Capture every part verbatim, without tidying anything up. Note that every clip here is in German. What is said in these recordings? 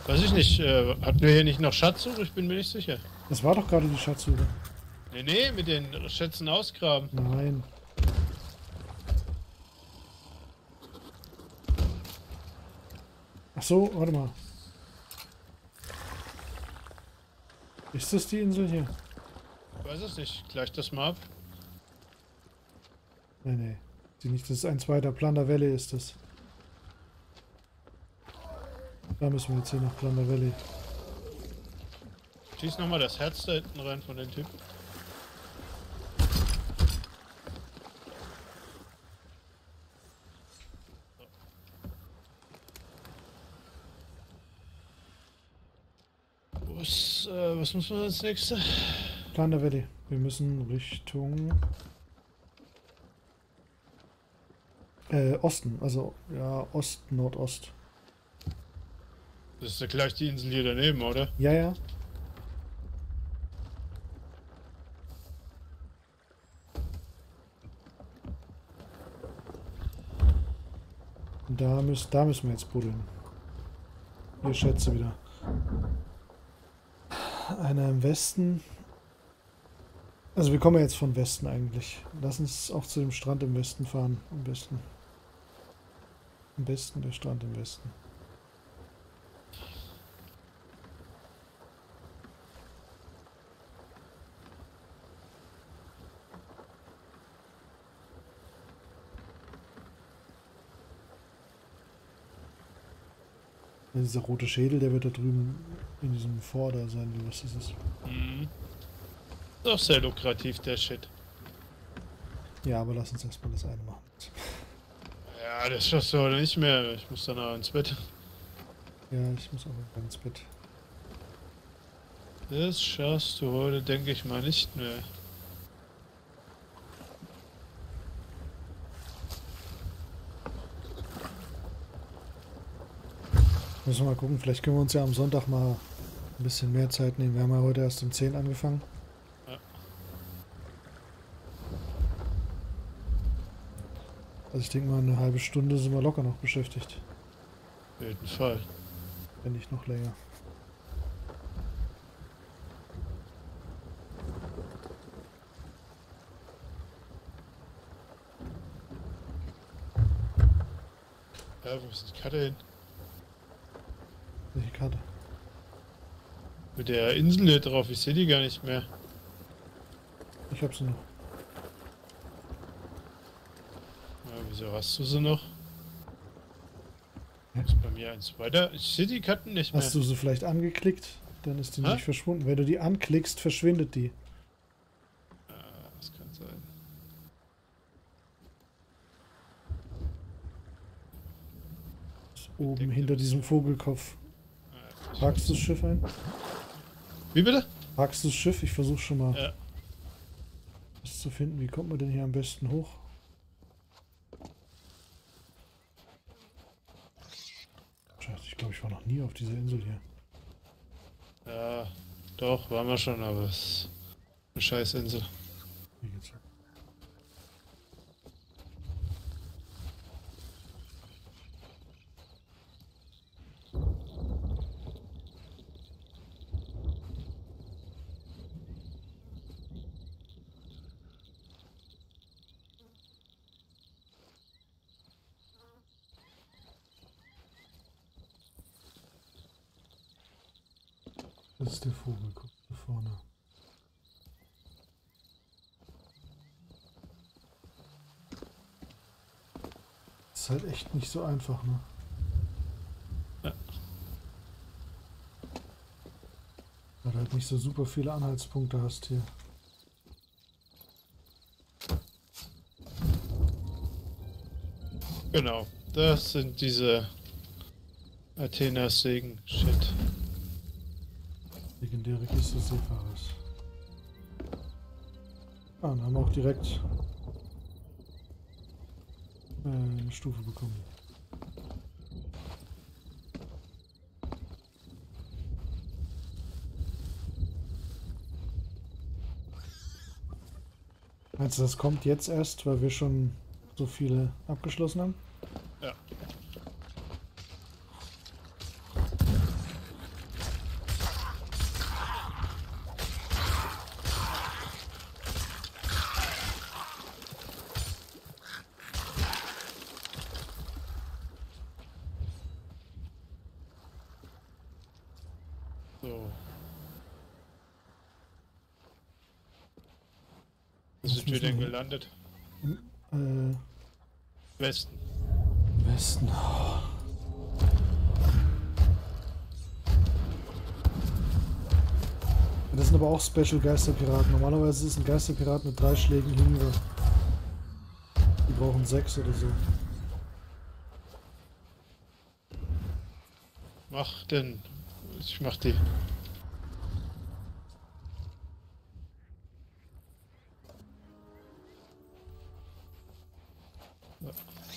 Weiß ich nicht, äh, hatten wir hier nicht noch Schatzsuche? Ich bin mir nicht sicher. Das war doch gerade die Schatzsuche. Nee, nee, mit den Schätzen ausgraben. Nein. Ach so, warte mal. Ist das die Insel hier? Ich weiß es nicht. Gleich das mal ab. Nee, nee. Sie nicht, das ist ein zweiter Plunder Valley ist das. Da müssen wir jetzt hier nach Plunder Valley. Schieß nochmal das Herz da hinten rein von dem Typ. Was, äh, was muss man als nächstes? Plunder Valley. Wir müssen Richtung äh, Osten, also ja, Ost, Nordost. Das ist ja gleich die Insel hier daneben, oder? Ja, ja. Und da müssen, da müssen wir jetzt buddeln. Hier Schätze wieder. Einer im Westen. Also wir kommen ja jetzt von Westen eigentlich. Lass uns auch zu dem Strand im Westen fahren. Am besten. Am besten der Strand im Westen. Dieser rote Schädel, der wird da drüben in diesem Vorder sein, wie was ist es? Mhm. Doch sehr lukrativ, der Shit. Ja, aber lass uns erstmal das eine machen. Ja, das schaffst du heute nicht mehr. Ich muss dann auch ins Bett. Ja, ich muss auch ins Bett. Das schaffst du heute, denke ich mal, nicht mehr. Müssen wir mal gucken, vielleicht können wir uns ja am Sonntag mal ein bisschen mehr Zeit nehmen. Wir haben ja heute erst um zehn angefangen. Ja. Also ich denke mal, eine halbe Stunde sind wir locker noch beschäftigt. Auf jeden Fall. Wenn nicht noch länger. Ja, wo ist die Karte hin? Welche Karte? Mit der Insel hier drauf, ich sehe die gar nicht mehr. Ich hab sie noch. Ja, wieso hast du sie noch? Ja. Ist bei mir eins weiter. Ich sehe die Karten nicht mehr. Hast du sie vielleicht angeklickt? Dann ist die Hä? nicht verschwunden. Wenn du die anklickst, verschwindet die. Ah, das kann sein. Ist oben hinter diesem Vogelkopf. Ah, Parkst du das Schiff ein? Wie bitte? Parkst du das Schiff? Ich versuche schon mal Ja. das zu finden. Wie kommt man denn hier am besten hoch? Scheiße, ich glaube, ich war noch nie auf dieser Insel hier. Ja, doch, waren wir schon, aber es ist eine Scheißinsel. Wie geht's lang? Das ist der Vogel, guck da vorne. Das ist halt echt nicht so einfach, ne? Ja. Weil du halt nicht so super viele Anhaltspunkte hast hier. Genau, das sind diese Athenas Segen. Shit. Legendäre Kiste des Seefahrers. Ah, dann haben wir auch direkt äh, eine Stufe bekommen. Meinst du, das kommt jetzt erst, weil wir schon so viele abgeschlossen haben? Ja. So. Wo Was sind wir müssen denn wir- gelandet? Im äh, Westen. Westen. Oh. Das sind aber auch Special Geisterpiraten. Normalerweise ist ein Geisterpirat mit drei Schlägen hinüber. Die brauchen sechs oder so. Mach denn. Ich mach die. Ja.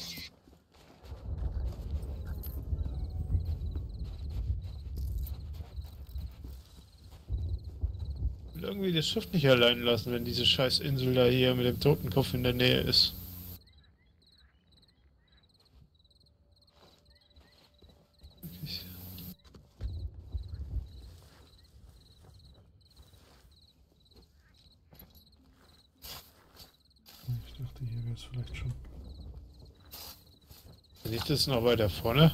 Ich will irgendwie das Schiff nicht allein lassen, wenn diese scheiß Insel da hier mit dem Totenkopf in der Nähe ist. Wirklich. Ich dachte, hier wäre es vielleicht schon. Liegt das noch weiter vorne?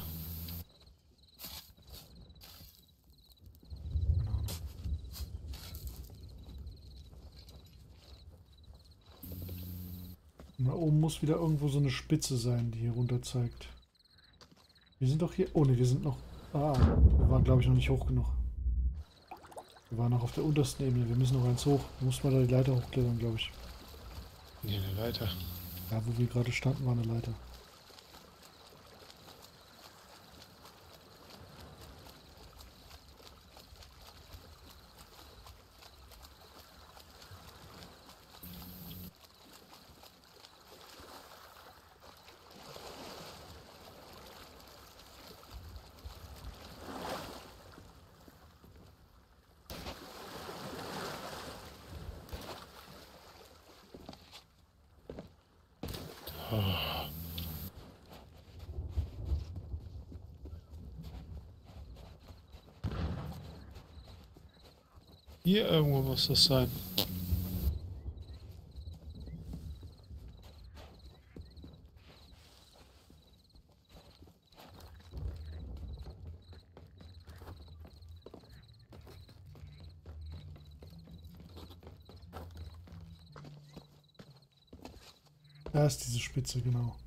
Keine Ahnung. Und da oben muss wieder irgendwo so eine Spitze sein, die hier runter zeigt. Wir sind doch hier. Oh ne, wir sind noch. Ah, wir waren glaube ich noch nicht hoch genug. Wir waren noch auf der untersten Ebene. Wir müssen noch eins hoch. Da muss man da die Leiter hochklettern, glaube ich. Nee, eine Leiter. Ja, wo wir gerade standen, war eine Leiter. Oh. Hier irgendwo muss das sein. Da ist diese Spitze, genau.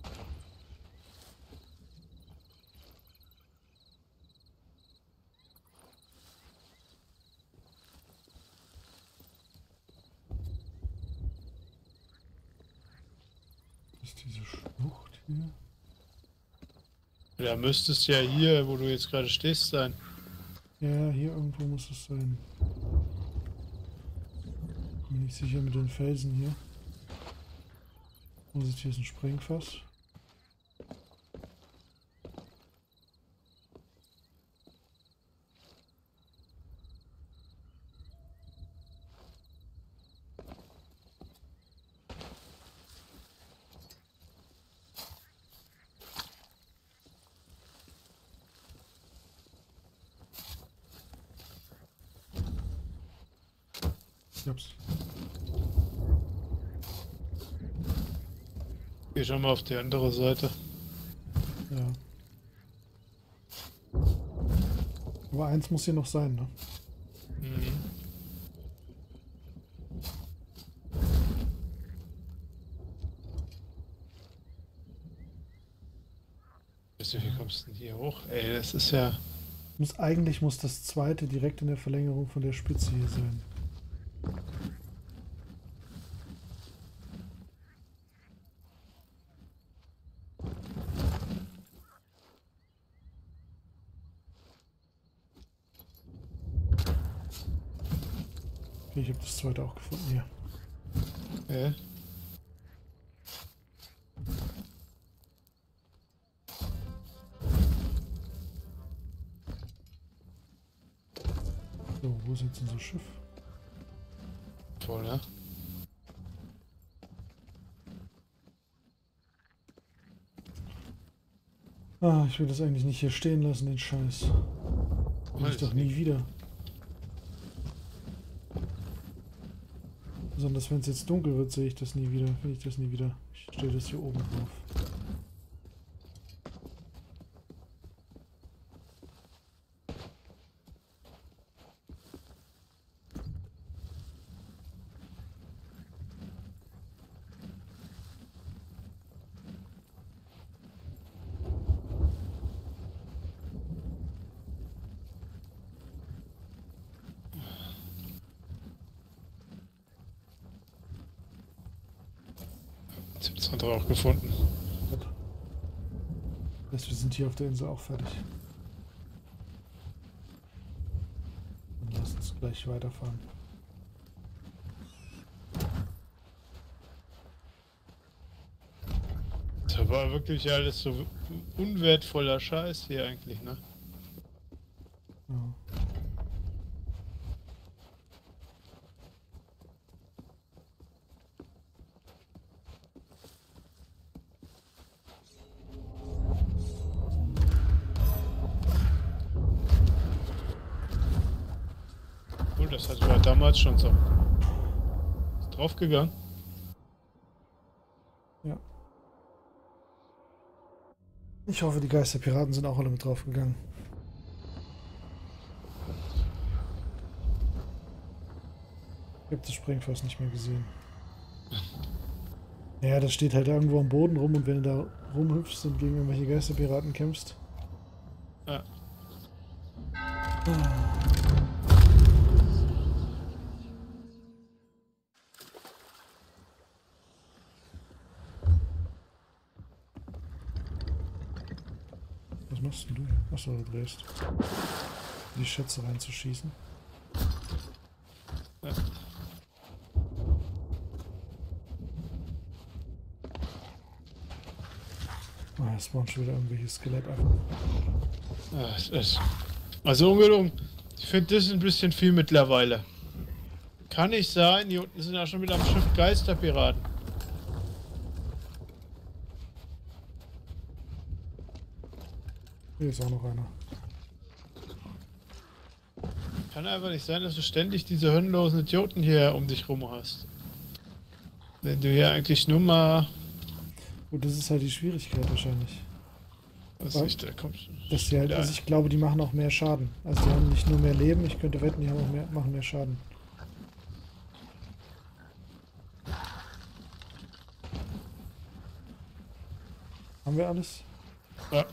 Das ist diese Schlucht hier. Da müsstest ja hier, wo du jetzt gerade stehst, sein. Ja, hier irgendwo muss es sein. Bin nicht sicher mit den Felsen hier. Vorsicht, hier ist ein Sprengfass. Ich hab's. Geh schon mal auf die andere Seite. Ja. Aber eins muss hier noch sein, ne? Mhm. Weißt du, wie kommst du denn hier hoch? Ey, das ist ja... Muss, eigentlich muss das zweite direkt in der Verlängerung von der Spitze hier sein. Okay, ich habe das zweite auch gefunden hier. Äh? So, wo ist jetzt unser Schiff? Voll, ne? Ah, ich will das eigentlich nicht hier stehen lassen, den Scheiß. Will ich doch nie wieder. Besonders wenn es jetzt dunkel wird, sehe ich das nie wieder. Will ich das nie wieder. Ich stelle das hier oben drauf. Ich hab das andere auch gefunden. Gut. Das heißt, wir sind hier auf der Insel auch fertig. Dann lass uns gleich weiterfahren. Das war wirklich alles so unwertvoller Scheiß hier eigentlich, ne? Ja. Cool, das hat war damals schon so. Ist draufgegangen. Ja. Ich hoffe, die Geisterpiraten sind auch alle mit draufgegangen. Ich habe das Sprengfass nicht mehr gesehen. Ja, das steht halt irgendwo am Boden rum und wenn du da rumhüpfst und gegen irgendwelche Geisterpiraten kämpfst. Ja. Was machst denn du? Achso, du drehst. Die Schätze reinzuschießen. Ja. Ah, es spawnen schon wieder irgendwelche Skelettarten. Ja, es ist. Also ungelogen, ich finde das ein bisschen viel mittlerweile. Kann nicht sein, hier unten sind ja schon wieder am Schiff Geisterpiraten. Hier ist auch noch einer. Kann einfach nicht sein, dass du ständig diese hirnlosen Idioten hier um dich rum hast. Wenn du hier eigentlich nur mal... Gut, das ist halt die Schwierigkeit wahrscheinlich. Was Ja. ich, da kommst Dass die halt, also ich glaube, die machen auch mehr Schaden. Also die haben nicht nur mehr Leben, ich könnte wetten, die haben auch mehr, machen mehr Schaden. Haben wir alles? Ja.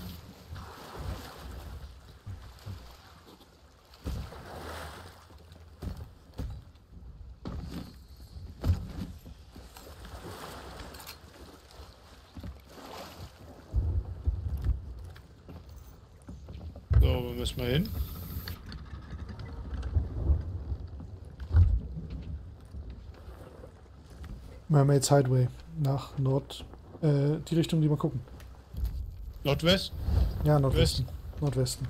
So, wo müssen wir hin? Mermaid's Hideaway. Nach Nord... Äh, die Richtung, die wir gucken. Nordwest? Ja, Nordwesten. Nordwesten.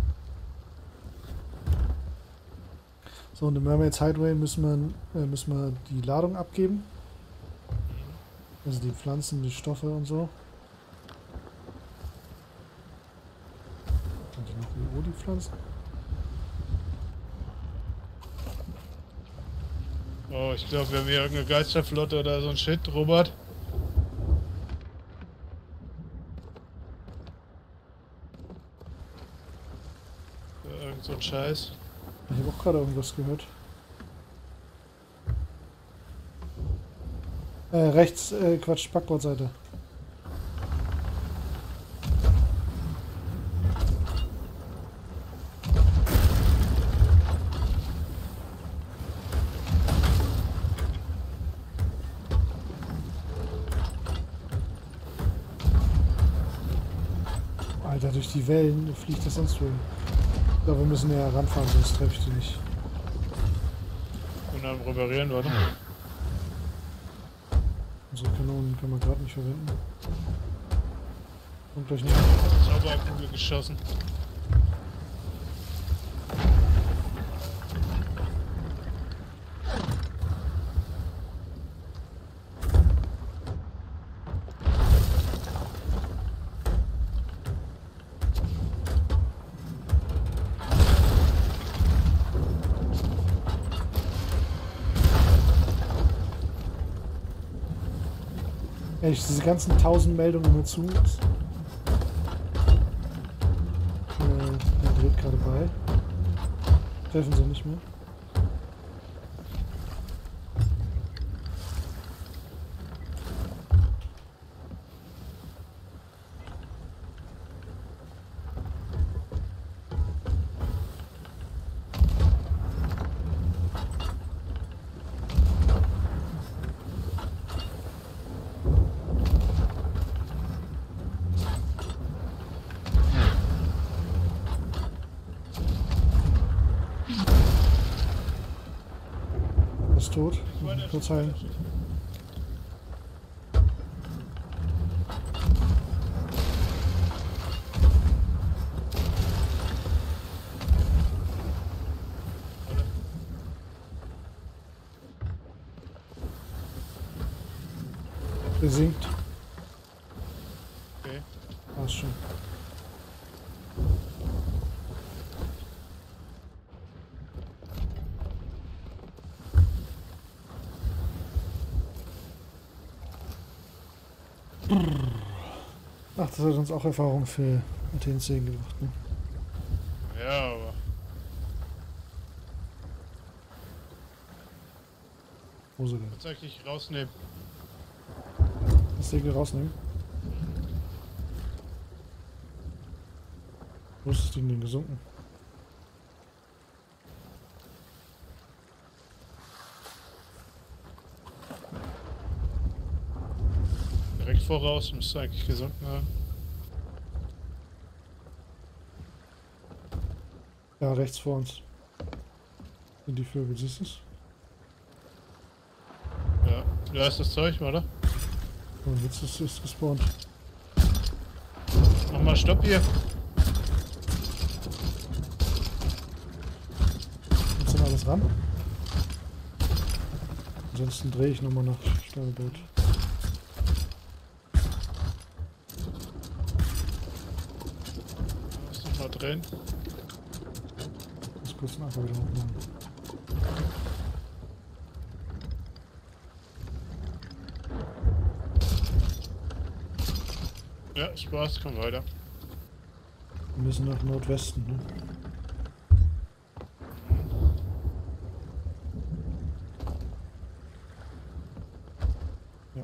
So, und im Mermaid's Hideaway müssen wir, äh, müssen wir die Ladung abgeben. Also die Pflanzen, die Stoffe und so. Und die noch E O, die Pflanzen? Oh, ich glaube, wir haben hier irgendeine Geisterflotte oder so ein Shit, Robert. Ja, irgend so ein Scheiß. Ich habe auch gerade irgendwas gehört. Äh, rechts, äh, Quatsch, Backbordseite. Alter, durch die Wellen fliegt das sonst wohl. Ich glaube, wir müssen näher ranfahren, sonst treffe ich die nicht. Und dann reparieren, warte. Unsere Kanonen können wir gerade nicht verwenden. Und gleich nicht. Zauberkugel geschossen. Ehrlich, diese ganzen tausend Meldungen immer zu. Äh, der dreht gerade bei. Treffen sie nicht mehr. ist tot. Weiter, Muss ich kurz heilen. Der sinkt. Okay. Passt schon. Ach, das hat uns auch Erfahrung für Athen zehn gebracht, ne? Ja, aber. Wo ist er denn? Tatsächlich rausnehmen. Das Segel rausnehmen. Wo ist das Ding denn gesunken? Direkt voraus, müsste eigentlich gesunken haben. Ja, rechts vor uns. Sind die Vögel, siehst du es? Ja, da ist das Zeug, oder? Und jetzt ist es gespawnt. Mach mal Stopp hier. Jetzt dann alles ran. Ansonsten drehe ich nochmal nach Steuerboot. Muss noch mal drehen. Ich muss kurz den Akku wieder hochmachen. Ja, Spaß, komm weiter. Wir müssen nach Nordwesten, ne? Ja.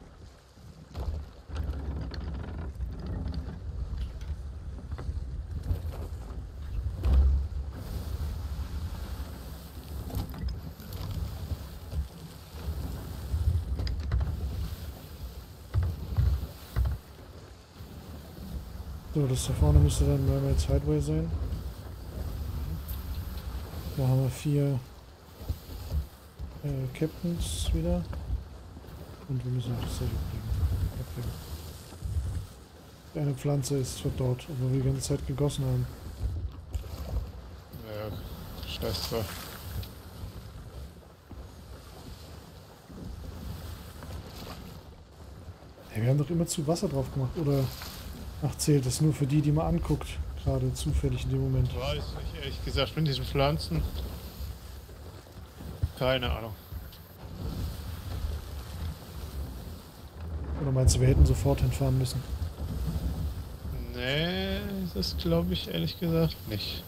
So, das da vorne müsste dann Mermaid's Hideaway sein. Da haben wir vier äh, Captains wieder. Und wir müssen auch das Segel kriegen. Eine Pflanze ist verdorrt, obwohl wir die ganze Zeit gegossen haben. Ja, scheiß drauf. Hey, wir haben doch immer zu Wasser drauf gemacht, oder? Ach, zählt das nur für die, die man anguckt, gerade zufällig in dem Moment. Weiß nicht, ehrlich gesagt, mit diesen Pflanzen. Keine Ahnung. Oder meinst du, wir hätten sofort hinfahren müssen? Nee, das glaube ich ehrlich gesagt nicht.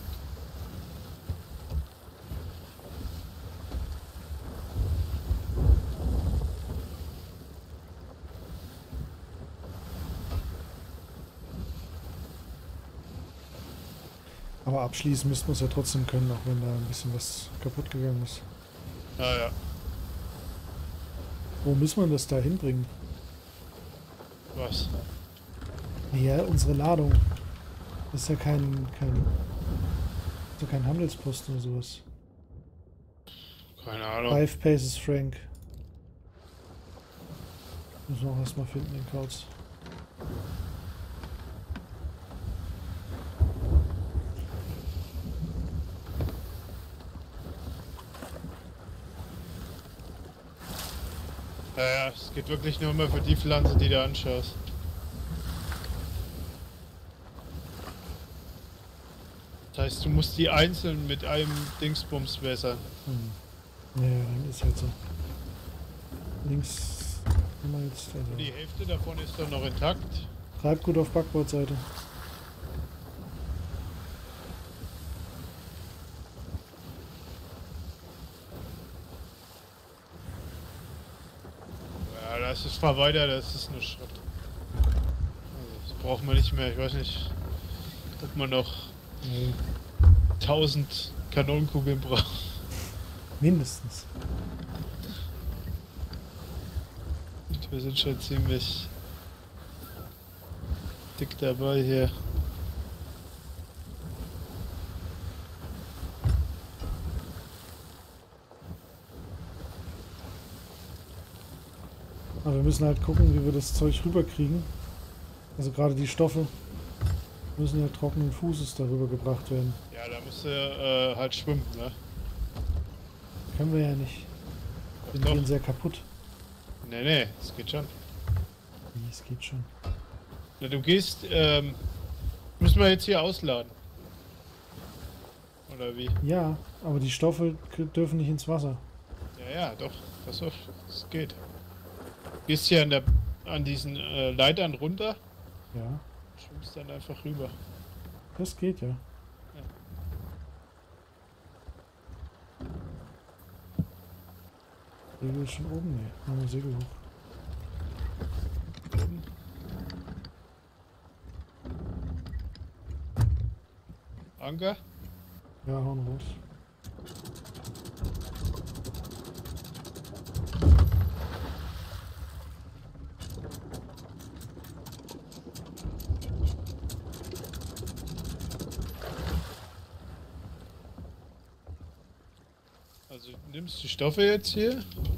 Aber abschließen müssten wir es ja trotzdem können, auch wenn da ein bisschen was kaputt gegangen ist. Ah ja, Wo muss man das da hinbringen? was? Ja, unsere Ladung. Das ist ja kein, kein, ist ja kein Handelsposten oder sowas. Keine Ahnung. Five Paces Frank. Müssen wir auch erstmal finden, den Kauz. Ja, ja, es geht wirklich nur immer für die Pflanze, die du anschaust. Das heißt, du musst die einzeln mit einem Dingsbums wässern. Hm. Ja, dann ist halt so. Links haben wir jetzt. Also Die Hälfte davon ist doch noch intakt. Treibgut auf Backbordseite. Ja, das ist fahr weiter, das ist nur Schrott. Also, das braucht man nicht mehr. Ich weiß nicht, ob man noch Nee, tausend Kanonenkugeln braucht. mindestens. Und wir sind schon ziemlich dick dabei hier. Aber wir müssen halt gucken, wie wir das Zeug rüberkriegen. Also gerade die Stoffe müssen ja trockenen Fußes darüber gebracht werden. Ja, da müsst ihr äh, halt schwimmen, ne? Können wir ja nicht. Wir Doch, gehen doch. sehr kaputt. Nee, nee, es geht schon. Nee, es geht schon. Na, du gehst, ähm, müssen wir jetzt hier ausladen. Oder wie? Ja, aber die Stoffe k- dürfen nicht ins Wasser. Ja, ja, doch, das, auf, das geht. Du gehst hier an, der, an diesen äh, Leitern runter, Ja, schwimmst dann einfach rüber. das geht ja. Segel ist schon oben? Nee, machen wir Segel hoch. Anker? Ja, hauen raus. Also du nimmst die Stoffe jetzt hier. Ja.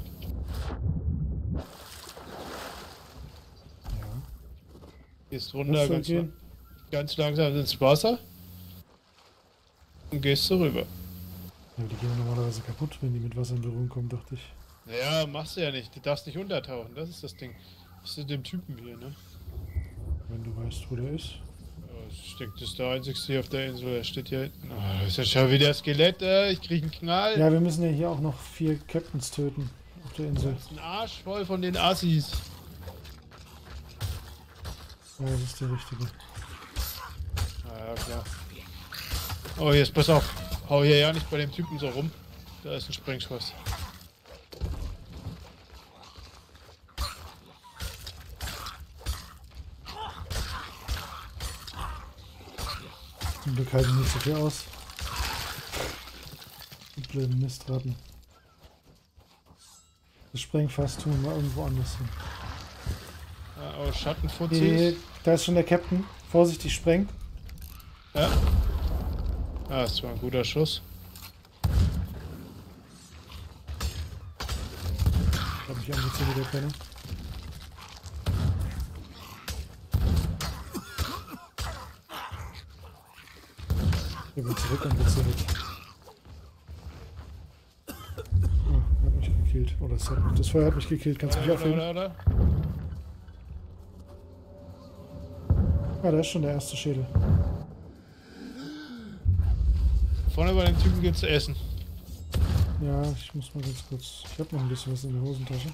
Gehst runter Das soll ganz, gehen. ganz langsam ins Wasser. Und gehst so rüber. Ja, die gehen normalerweise kaputt, wenn die mit Wasser in Berührung kommen, dachte ich. Naja, machst du ja nicht. Du darfst nicht untertauchen. Das ist das Ding. Das ist dem Typen hier, ne? Wenn du weißt, wo der ist. Ja, ich denke, das ist der einzige hier auf der Insel. Er steht hier hinten. Oh, das ist ja schon wieder Skelett. Äh. Ich krieg einen Knall. Ja, wir müssen ja hier auch noch vier Captains töten auf der Insel. Das ist ein Arsch voll von den Assis. Ja, das ist der richtige. Ja, ja, klar. Oh, jetzt pass auf. Hau hier ja nicht bei dem Typen so rum. Da ist ein Sprengschuss. Zum Glück halten die nicht so viel aus. Die blöden Mistraten. Das Sprengfass tun wir irgendwo anders hin. Ja, oh, Schattenfuzis. Hey, da ist schon der Captain. Vorsichtig, sprengt. Ja. Ah, das war ein guter Schuss. Ich glaube, ich angezogen der Penner. Ich bin zurück und wird zurück. Oh, hat mich gekillt. Oh, das, hat, das Feuer hat mich gekillt. Kannst du mich Oder, aufheben? oder, oder? Ah, da ist schon der erste Schädel. Vorne bei den Typen gibt's Essen. Ja, ich muss mal ganz kurz. Ich habe noch ein bisschen was in der Hosentasche.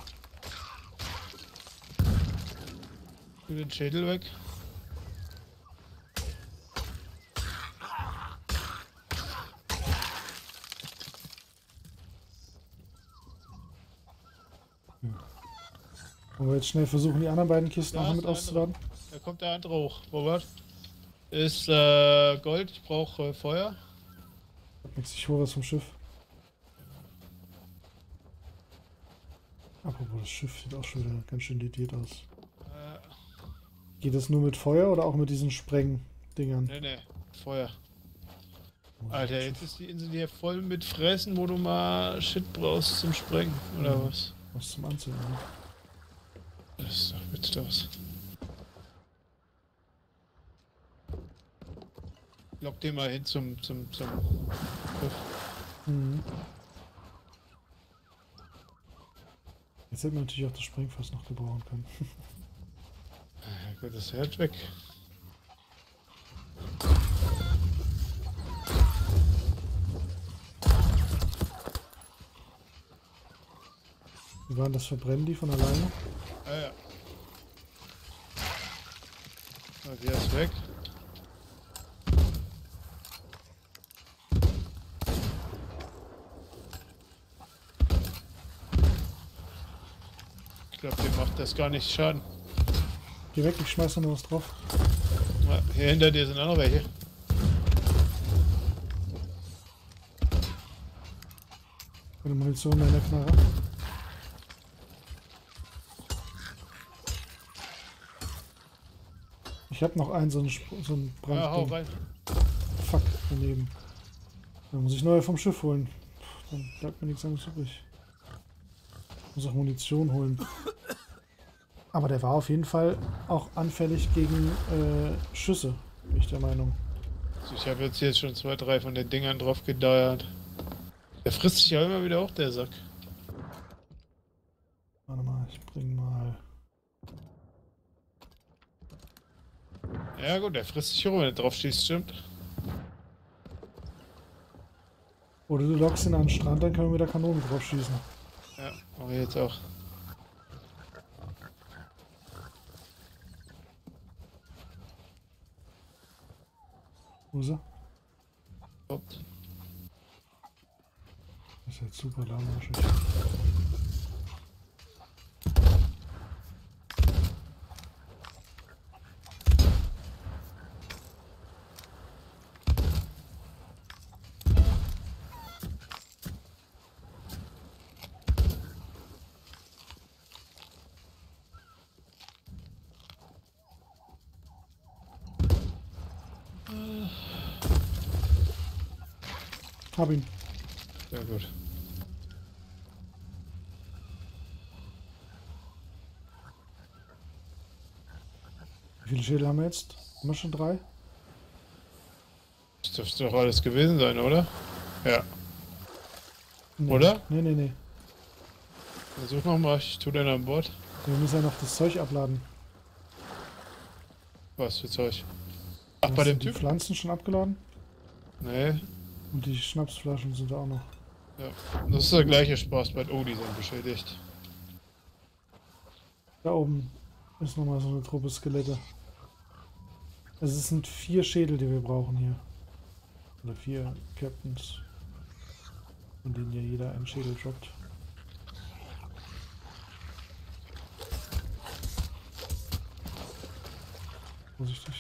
Tu den Schädel weg. Wollen wir jetzt schnell versuchen, die anderen beiden Kisten Da auch ist mit der auszuladen? Da kommt der andere hoch. Robert. Ist äh, Gold. Ich brauche äh, Feuer. Hab nix, ich hole was vom Schiff. Apropos, das Schiff sieht auch schon wieder ganz schön lediert aus. Äh, Geht das nur mit Feuer oder auch mit diesen Sprengdingern? nee, nee. Feuer. Oh, Alter, das jetzt Schiff. ist die Insel hier voll mit Fressen, wo du mal Shit brauchst zum Sprengen. Oder Mhm. was? Was zum Anzünden. Ne? Das ist doch witzlos. Lock den mal hin zum, zum, zum Schiff. Mhm. Jetzt hätten wir natürlich auch das Sprengfass noch gebrauchen können. Ja, gut, das Herz weg. Wie waren das? Verbrennen die von alleine? Ah ja. Ah, der ist weg. Ich glaube, dem macht das gar nicht Schaden. Geh weg, ich schmeiß noch was drauf. Ah, hier hinter dir sind auch noch welche. Eine Munition in der Knarre. Ich hab noch einen, so einen, Sp- so einen Ja, hau Brand. rein. Fuck, daneben. Dann muss ich neue vom Schiff holen. Puh, dann bleibt mir nichts anderes übrig. Ich muss auch Munition holen. Aber der war auf jeden Fall auch anfällig gegen äh, Schüsse, bin ich der Meinung. Also ich habe jetzt hier schon zwei, drei von den Dingern drauf gedeiert. Der frisst sich ja immer wieder auch, der Sack. Warte mal, ich bring mal. Ja gut, der frisst sich rum, wenn er drauf schießt, stimmt. Oder du lockst ihn an den Strand, dann können wir mit der Kanone drauf schießen. Ja, mache ich jetzt auch. Wo ist er? Kommt. Das ist jetzt super lahmarschig. Hab ihn. Sehr gut. Wie viele Schädel haben wir jetzt? Haben wir schon drei? Das dürfte doch alles gewesen sein, oder? Ja. Nee. Oder? Nee, nee, nee. Versuch nochmal, ich tu den an Bord. Wir müssen ja noch das Zeug abladen. Was für Zeug? Ach, Hast bei du dem die Typ? Pflanzen schon abgeladen? Nee. Und die Schnapsflaschen sind da auch noch. Ja. Das ist der gleiche Spaß bei. Oh, die sind beschädigt. Da oben ist nochmal so eine Truppe Skelette. Also es sind vier Schädel, die wir brauchen hier. Oder vier Captains. Von denen ja jeder einen Schädel droppt. Vorsichtig.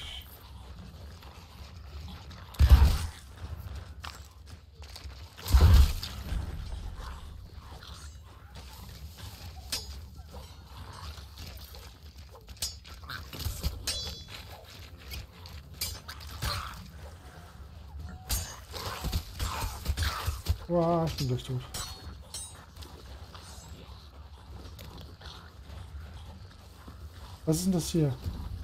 Wow, ich bin gleich tot. Was ist denn das hier?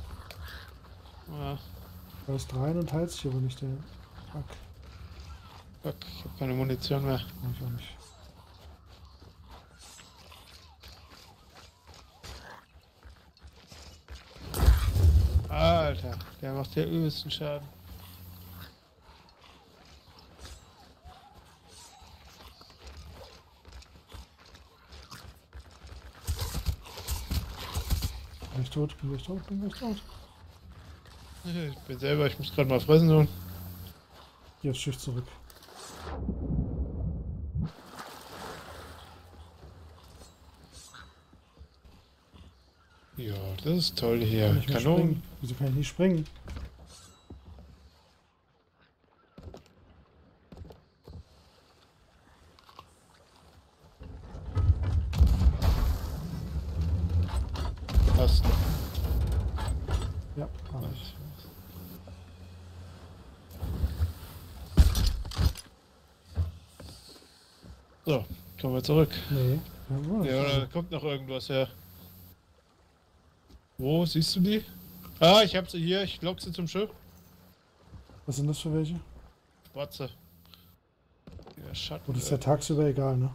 Ah, Da ist rein und heilt sich aber nicht der. Fuck. fuck, ich hab keine Munition mehr. Mach ich auch nicht. Alter, der macht ja übelsten Schaden. Bin ich tot? Bin ich tot? Bin ich tot? Ich bin selber, ich muss gerade mal fressen tun. Geh aufs Schiff zurück. Ja, das ist toll hier. Kann ich nicht Kanonen. springen? Wieso kann ich nicht springen? Passt. Ja, hab ich. So, kommen wir zurück. Nee. Ja, Ja, oder da kommt noch irgendwas her. Wo, siehst du die? Ah, ich hab sie hier, ich lock sie zum Schiff. Was sind das für welche? Schwarze. Ja, Schatten. Oh, das ist ja tagsüber egal, ne?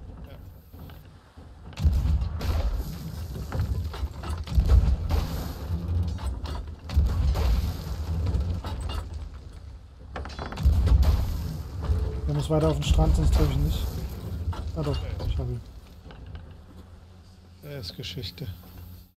Der muss weiter auf den Strand, sonst treffe ich ihn nicht. Ah doch, ich habe ihn. Das ist Geschichte.